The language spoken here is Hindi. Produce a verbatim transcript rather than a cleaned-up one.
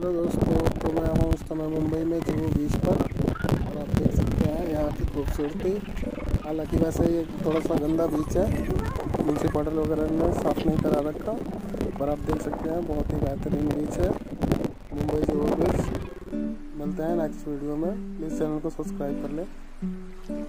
हेलो दोस्तों, तो मैं हूँ उस समय मुंबई में जुहू बीच पर और आप देख सकते हैं यहाँ की खूबसूरती। हालांकि वैसे ये थोड़ा सा गंदा बीच है, म्यूनसिपल वगैरह ने साफ़ नहीं करा रखा, पर आप देख सकते हैं बहुत ही बेहतरीन बीच है मुंबई जुहू बीच। मिलते हैं नेक्स्ट वीडियो में, प्लीज़ चैनल को सब्सक्राइब कर लें।